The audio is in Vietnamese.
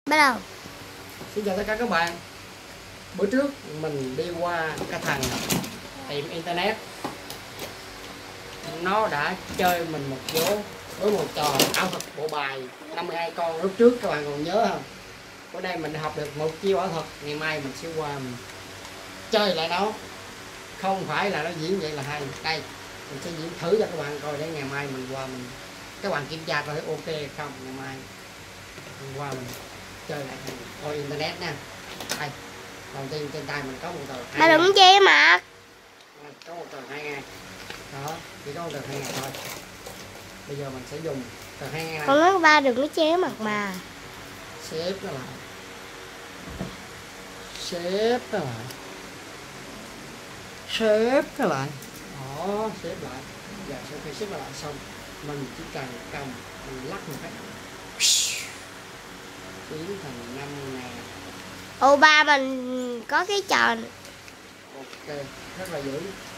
Bắt đầu. Xin chào tất cả các bạn. Bữa trước mình đi qua cái thằng tiệm internet, nó đã chơi mình một vố với một trò ảo thuật bộ bài 52 con. Lúc trước các bạn còn nhớ không? Ở đây mình học được một chiêu ảo thuật. Ngày mai mình sẽ qua mình chơi lại nó. Không phải là nó diễn vậy là hay. Đây mình sẽ diễn thử cho các bạn coi để ngày mai mình qua mình các bạn kiểm tra coi thấy ok không. Ngày mai mình qua mình chơi lại coi internet nha. Đây đầu tiên trên tay mình có một tờ Ba đừng che mặt. có một tờ 2.000 đó, chỉ có một tờ 2.000 thôi. Bây giờ mình sẽ dùng tờ 2.000 Con nói ba đừng có che mặt mà. xếp nó lại, xếp nó lại, xếp nó lại đó, xếp lại. Giờ sau khi xếp nó lại xong mình chỉ cần cầm mình lắc một cái biến thành 5.000. Ô ba mình có cái trò. Ok, rất là dữ.